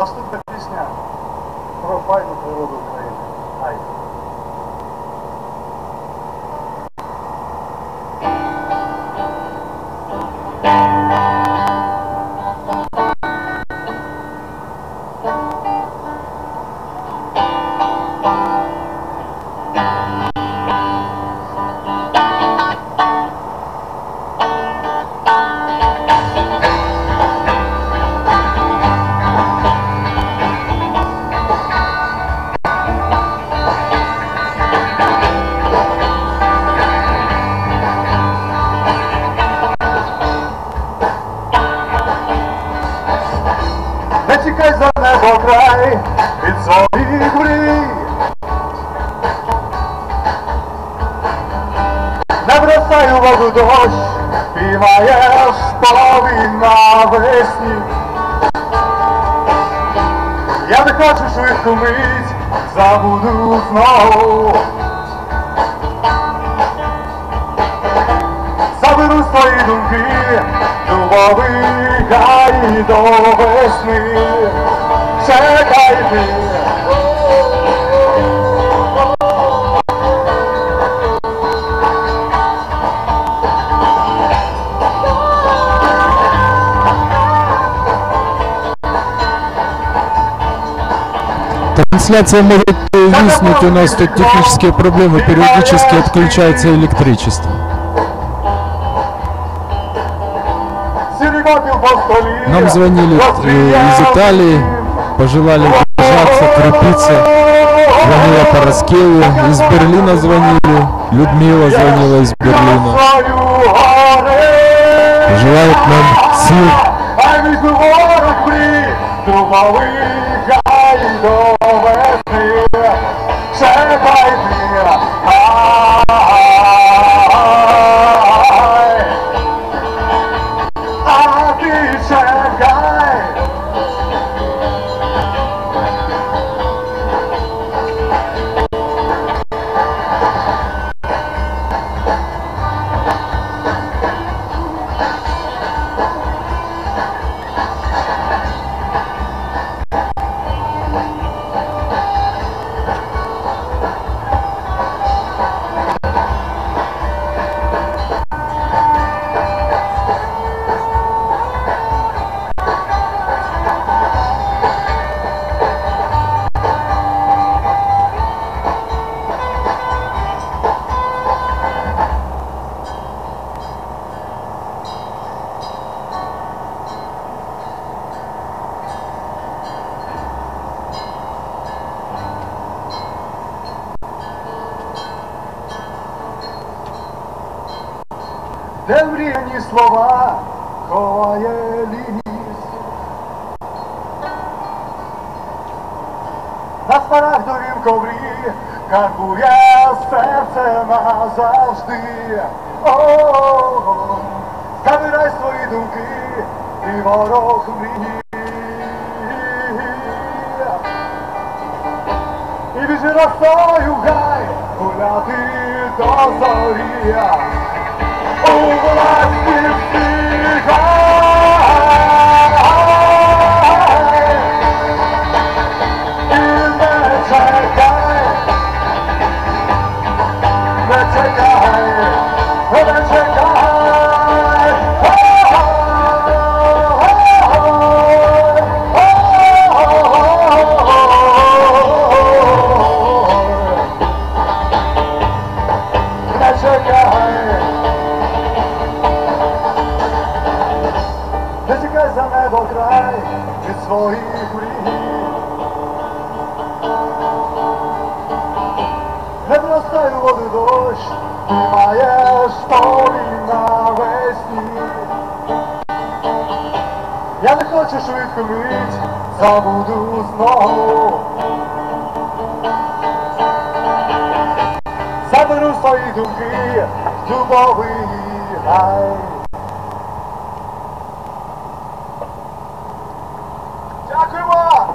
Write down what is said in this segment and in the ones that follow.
Наступна пісня про файну природу України. Ай. Не тікай за небо край від своїх мрій, не бросай у воду дощ, піймаєш повінь навесні. Я не хочу швидку мить, забуду знову. Заберу свої думки, дубовий гай до весни. Чекай ти. Трансляция может виснуть, у нас тут технические проблемы, периодически отключается электричество. Нам звонили из Италии, пожелали держаться, крепиться. Звонила Пороскеву, из Берлина звонили, Людмила звонила из Берлина. Желают нам сил. Де мріяні слова ховає ліс, на смарагдовім коврі карбує серце назавжди. О-о-о, забирай свої думки, ти ворог мрії, і біжи росою гай, гуляти до зорі. У власні встигай, і не чекай, не чекай, не чекай. Не чекай. Не тікай за небо край від своїх мрій, не бросай у воду дощ, ти маєш повінь навесні. Я не хочу швидку мить, забуду знову. Заберу свої думки, дубовий гай. Дякуємо!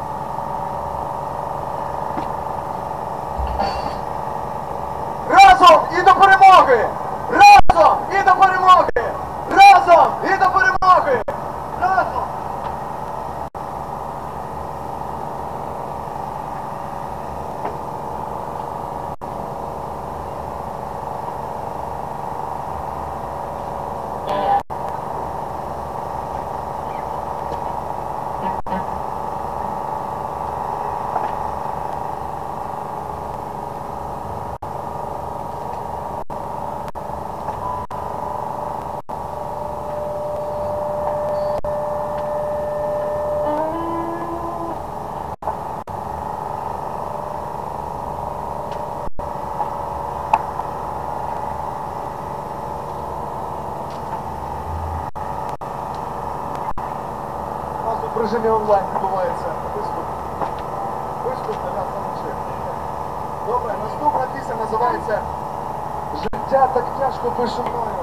Разом! в режимі онлайн відбувається виступ. Виступ для нас на ночі. Добре, наступна пісня називається «Життя так тяжко пише мною».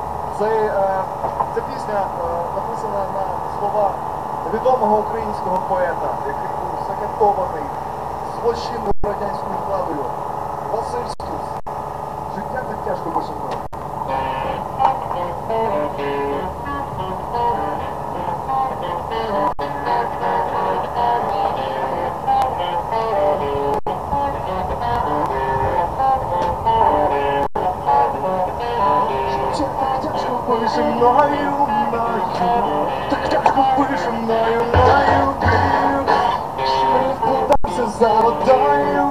Ця пісня написана на слова відомого українського поета, який був закатований злочинною радянською владою. Василь Стус. «Життя так тяжко пише мною». Пише мною, так тяжко пише мною, подався за водою,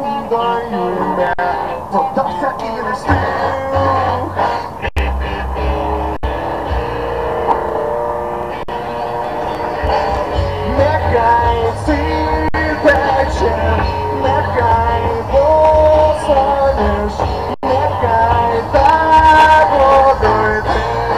подався і не встиг. Нехай сипече, нехай посонеш, нехай так водойде.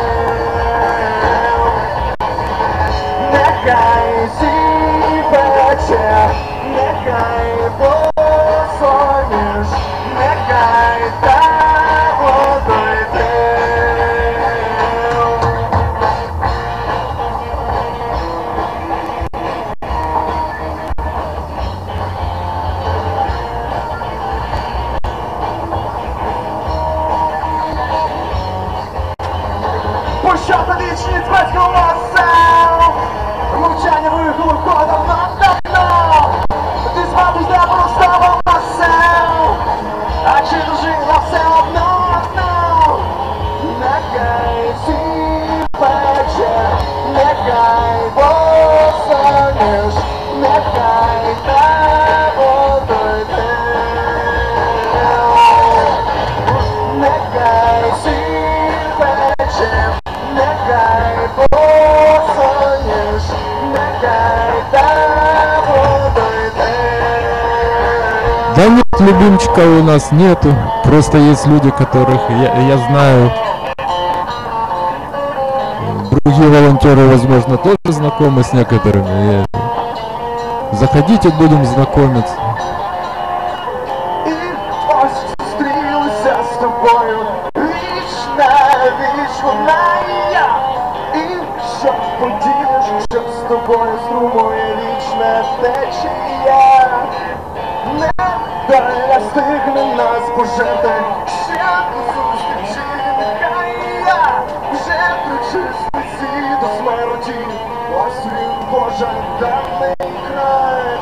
Нехай сіпече, нехай посонеш, нехай так водойде. Пощата вічність батькова масел, мовчання вигуло ходом давно. Ти звати де проставив масел, а чи дружина все одно. Нехай сіпече, нехай посонеш, нехай так водойде. Нехай сіпече, нехай посонеш, нехай так водойде. Да нет, любимчика у нас нету. Просто есть люди, которых я знаю. Другие волонтеры, возможно, тоже знакомы с некоторыми. Заходите, будем знакомиться. І ось зустрілися з тобою, віч на віч вона і я. І що подієш, що з тобою струмує вічна течія. Не доля стигне нас пожити, ще до зустрічі нехай я. Вже причисниці до смерті, ось він пожаданий край.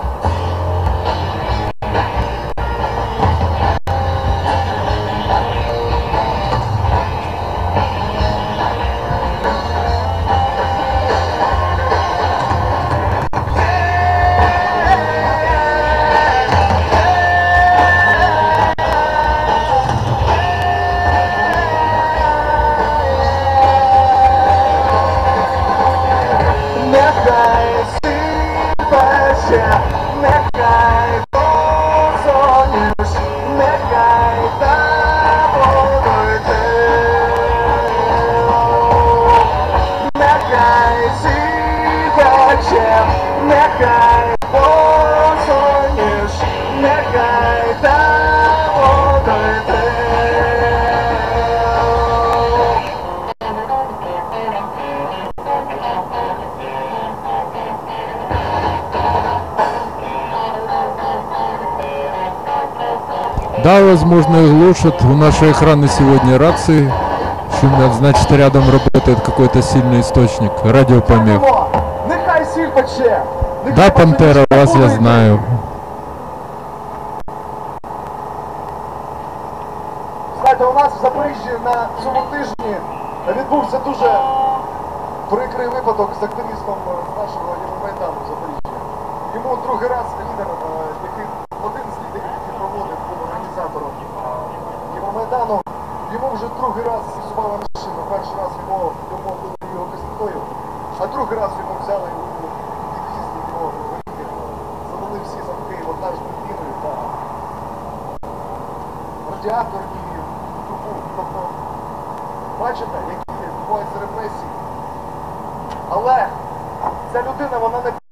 Нехай сипече, нехай посонеш, нехай так водойде. Нехай сипече, нехай посонеш, нехай так водойде. Да, возможно, и глушат. У нашей охраны сегодня рации шумят, значит, рядом работает какой-то сильный источник, радиопомех. Нехай сипече. Да, Пантера, вас я знаю. Знаєте, у нас в Запоріжжі на цьому тижні відбувся дуже прикрий випадок з активістом з нашого Євромайдану в Запоріжжі. Йому другий раз лідер, один з лідерів, який проводив, був організатором Євромайдану. Йому вже другий раз зіпсували машину. Перший раз йому домовили його кислотою, а другий раз йому взяли у під'їзді його вихід, завели всі замки монтажною піною та радіатор і трубу. Тобто, бачите, які відбуваються репресії. Але ця людина, вона не